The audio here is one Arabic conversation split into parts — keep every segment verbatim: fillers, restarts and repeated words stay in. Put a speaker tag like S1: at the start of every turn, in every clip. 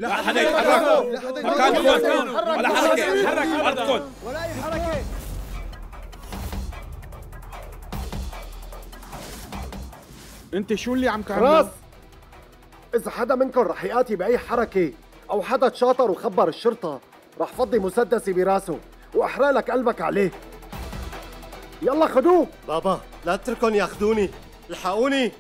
S1: لا حدا يتحرك مكانكم ولا حركة. تحرك أرضكم
S2: ولا أي حركة.
S3: انت شو اللي عم تعمل؟
S4: راس، إذا حدا منكم رح يآتي بأي حركة أو حدا تشاطر وخبر الشرطة رح فضي مسدسي براسه وأحرق لك قلبك عليه. يلا خدوه.
S5: بابا لا تتركهم ياخذوني، الحقوني.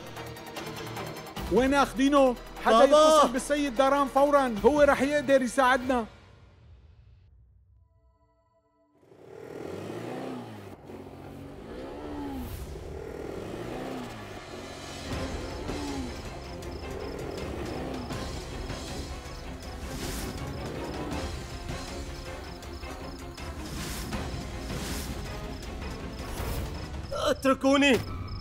S3: وين اخذينه؟ حدا
S5: بابا.
S3: يتصل بالسيد داران فورا، هو رح يقدر يساعدنا.
S5: اتركوني.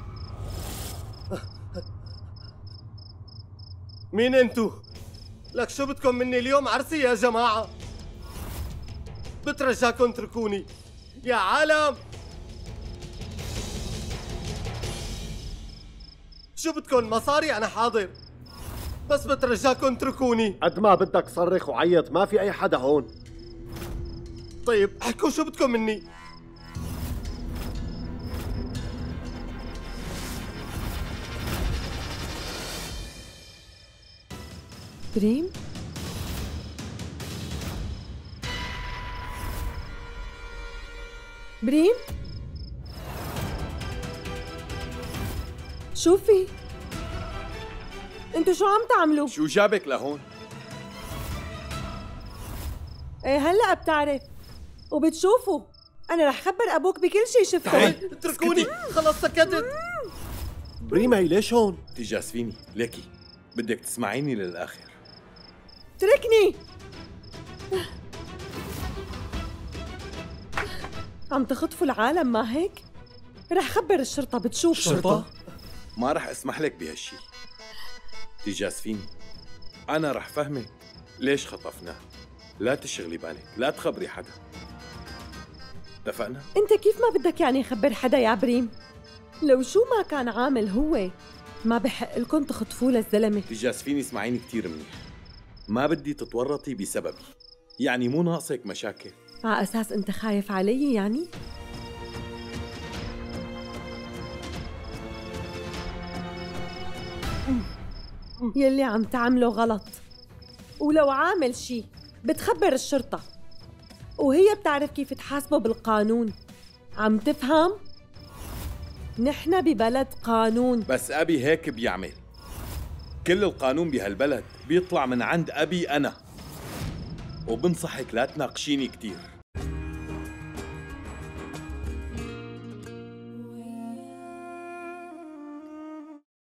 S5: مين انتو؟ لك شو بدكم مني اليوم؟ عرسي يا جماعة. بترجاكم اتركوني يا عالم. شو بدكم مصاري؟ أنا حاضر، بس بترجاكم اتركوني.
S4: قد ما بدك صرخ وعيط، ما في أي حدا هون.
S5: طيب احكوا شو بدكم مني؟
S6: بريم؟ بريم؟ شو في؟ انتو شو عم تعملوا؟
S1: شو جابك لهون؟
S6: ايه هلأ بتعرف وبتشوفوا. أنا رح خبر أبوك بكل شي شفته.
S5: اتركوني خلص سكتت.
S4: بريم هي ليش هون؟
S1: تجاسفيني ليكي، بدك تسمعيني للآخر.
S6: اتركني. عم تخطفوا العالم ما هيك؟ رح خبر الشرطة بتشوف.
S1: الشرطة؟ ما رح اسمح لك بهالشي. تجاسفيني، أنا رح فهمك ليش خطفناه. لا تشغلي بالك، لا تخبري حدا. اتفقنا؟
S6: انت كيف ما بدك يعني خبر حدا يا بريم؟ لو شو ما كان عامل هو ما بحق لكم تخطفوه للزلمة.
S1: تجاسفيني اسمعيني كتير منيح، ما بدي تتورطي بسببي، يعني مو ناقصك مشاكل.
S6: على أساس انت خايف علي يعني؟ يلي عم تعمله غلط، ولو عامل شي بتخبر الشرطة وهي بتعرف كيف تحاسبه بالقانون. عم تفهم؟ نحن ببلد قانون.
S1: بس أبي هيك بيعمل. كل القانون بهالبلد بيطلع من عند أبي أنا، وبنصحك لا تناقشيني كتير.